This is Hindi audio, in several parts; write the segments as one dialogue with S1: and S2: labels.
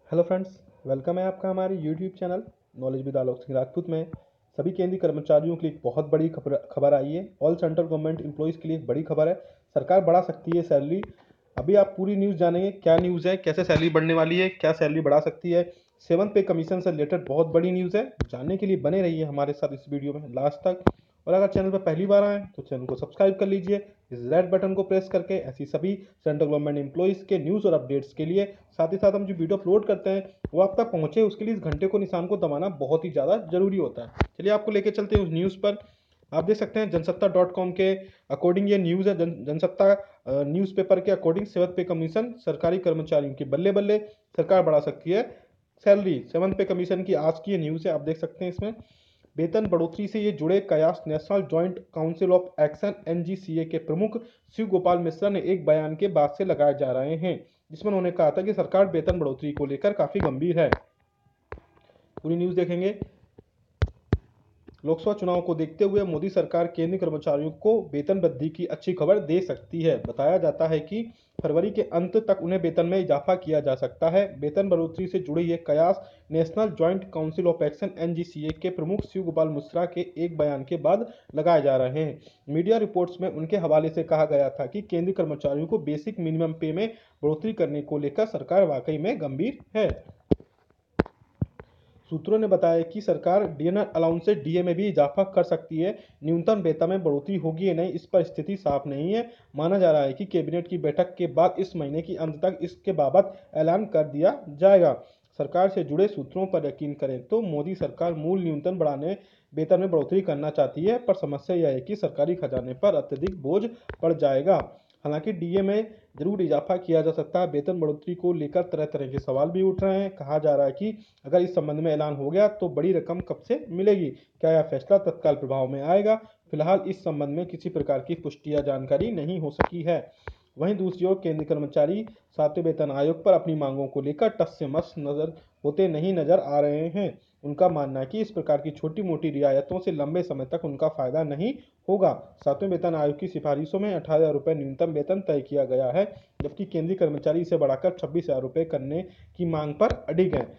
S1: हेलो फ्रेंड्स, वेलकम है आपका हमारे YouTube channel knowledge with Alok Singh Rajput में। सभी केंद्रीय कर्मचारियों के लिए एक बहुत बड़ी खबर आई है। ऑल सेंट्रल गवर्नमेंट एम्प्लॉयज़ के लिए एक बड़ी खबर है। सरकार बढ़ा सकती है सैलरी। अभी आप पूरी न्यूज़ जानेंगे, क्या न्यूज़ है, कैसे सैलरी बढ़ने वाली है, क्या सैलरी बढ़ा सकती है। सेवंथ पे कमीशन से रिलेटेड बहुत बड़ी न्यूज़ है। जानने के लिए बने रहिए हमारे साथ इस वीडियो में लास्ट तक। और अगर चैनल पर पहली बार आए तो चैनल को सब्सक्राइब कर लीजिए इस रेड बटन को प्रेस करके, ऐसी सभी सेंट्रल गवर्नमेंट एम्प्लॉयज़ के न्यूज़ और अपडेट्स के लिए। साथ ही साथ हम जो वीडियो अपलोड करते हैं वो आप तक पहुंचे, उसके लिए इस घंटे को निशान को दबाना बहुत ही ज़्यादा जरूरी होता है। चलिए आपको लेके चलते हैं उस न्यूज़ पर। आप देख सकते हैं जनसत्ता.com के अकॉर्डिंग ये न्यूज़ है। जनसत्ता न्यूज़पेपर के अकॉर्डिंग सेवंथ पे कमीशन सरकारी कर्मचारियों की बल्ले बल्ले, सरकार बढ़ा सकती है सैलरी। सेवंथ पे कमीशन की आज की ये न्यूज़ है, आप देख सकते हैं। इसमें वेतन बढ़ोतरी से ये जुड़े कयास national joint council of action NJCA के प्रमुख शिव गोपाल मिश्रा ने एक बयान के बाद से लगाए जा रहे हैं, जिसमें उन्होंने कहा था कि सरकार वेतन बढ़ोतरी को लेकर काफी गंभीर है। पूरी न्यूज़ देखेंगे। लोकसभा चुनाव को देखते हुए मोदी सरकार केंद्रीय कर्मचारियों को वेतन वृद्धि की अच्छी खबर दे सकती है। बताया जाता है कि फरवरी के अंत तक उन्हें वेतन में इजाफा किया जा सकता है। वेतन बढ़ोतरी से जुड़े ये कयास national joint council of action NJCA के प्रमुख शिव गोपाल मिश्रा के एक बयान के बाद लगाए जा रहे हैं। मीडिया रिपोर्ट्स में उनके हवाले से कहा गया था कि केंद्रीय कर्मचारियों को बेसिक मिनिमम पे में बढ़ोतरी करने को लेकर सरकार वाकई में गंभीर है। सूत्रों ने बताया कि सरकार डीएनआर अलाउंस से डीए में भी इजाफा कर सकती है। न्यूनतम वेतन में बढ़ोतरी होगी या नहीं, इस पर स्थिति साफ नहीं है। माना जा रहा है कि कैबिनेट की बैठक के बाद इस महीने की अंत तक इसके बाबत ऐलान कर दिया जाएगा। सरकार से जुड़े सूत्रों पर यकीन करें तो मोदी सरकार मूल न्यूनतम बढ़ाने वेतन में बढ़ोतरी करना चाहती है, पर समस्या यह है कि सरकारी खजाने पर अत्यधिक बोझ पड़ जाएगा। हालांकि डीए में जरूर इजाफा किया जा सकता है। वेतन बढ़ोतरी को लेकर तरह तरह के सवाल भी उठ रहे हैं। कहा जा रहा है कि अगर इस संबंध में ऐलान हो गया तो बड़ी रकम कब से मिलेगी, क्या यह फैसला तत्काल प्रभाव में आएगा। फिलहाल इस संबंध में किसी प्रकार की पुष्टि या जानकारी नहीं हो सकी है। वहीं दूसरी ओर केंद्रीय कर्मचारी सातवें वेतन आयोग पर अपनी मांगों को लेकर टस से मस नहीं नजर आ रहे हैं। उनका मानना है कि इस प्रकार की छोटी मोटी रियायतों से लंबे समय तक उनका फायदा नहीं होगा। सातवें वेतन आयोग की सिफारिशों में 18,000 रुपये न्यूनतम वेतन तय किया गया है, जबकि केंद्रीय कर्मचारी इसे बढ़ाकर 26,000 रुपये करने की मांग पर अडिग है।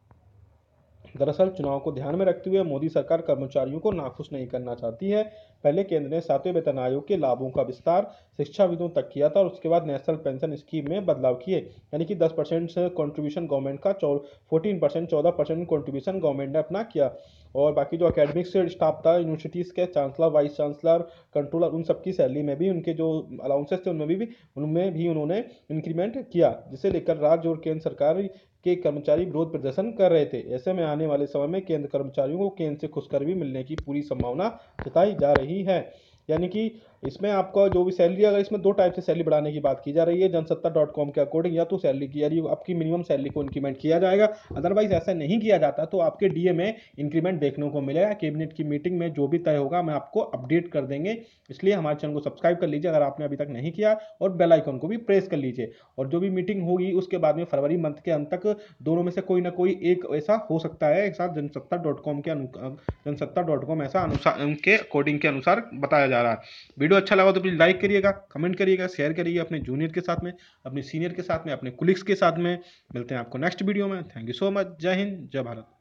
S1: दरअसल चुनाव को ध्यान में रखते हुए मोदी सरकार कर्मचारियों को नाखुश नहीं करना चाहती है। पहले केंद्र ने सातवें वेतन आयोग के लाभों का विस्तार शिक्षाविदों तक किया था और उसके बाद नेशनल पेंशन स्कीम में बदलाव किए, यानी कि 10% कॉन्ट्रीब्यूशन गवर्नमेंट का 14% 14% कॉन्ट्रीब्यूशन गवर्नमेंट ने अपना किया। और बाकी जो अकेडमिक स्टाफ था, यूनिवर्सिटीज़ के चांसलर, वाइस चांसलर, कंट्रोलर, उन सबकी सैलरी में भी उनके जो अलाउंसेस थे उनमें भी उन्होंने इंक्रीमेंट किया, जिसे लेकर राज्य और केंद्र सरकार के कर्मचारी विरोध प्रदर्शन कर रहे थे। ऐसे में आने वाले समय में केंद्र कर्मचारियों को केंद्र से खुशखबरी भी मिलने की पूरी संभावना जताई जा रही है। यानी कि इसमें आपका जो भी सैलरी, अगर इसमें दो टाइप से सैलरी बढ़ाने की बात की जा रही है जनसत्ता.com के अकॉर्डिंग, या तो सैलरी की यानी आपकी मिनिमम सैलरी को इंक्रीमेंट किया जाएगा। अदरवाइज ऐसा नहीं किया जाता तो आपके डीए में इंक्रीमेंट देखने को मिलेगा। कैबिनेट की मीटिंग में जो भी तय होगा मैं आपको अपडेट कर देंगे। इसलिए हमारे चैनल को सब्सक्राइब कर लीजिए अगर आपने अभी तक नहीं किया, और बेल आइकन को भी प्रेस कर लीजिए। और जो भी मीटिंग होगी उसके बाद में फरवरी मंथ के अंत तक दोनों में से कोई ना कोई एक ऐसा हो सकता है। एक साथ जनसत्ता.com ऐसा अनुसार उनके अकॉर्डिंग के अनुसार बताया जा रहा है। वीडियो अच्छा लगा तो प्लीज़ लाइक करिएगा, कमेंट करिएगा, शेयर करिएगा अपने जूनियर के साथ में, अपने सीनियर के साथ में, अपने कुलीग्स के साथ में। मिलते हैं आपको नेक्स्ट वीडियो में। Thank you so much. Jai Hind, जय भारत।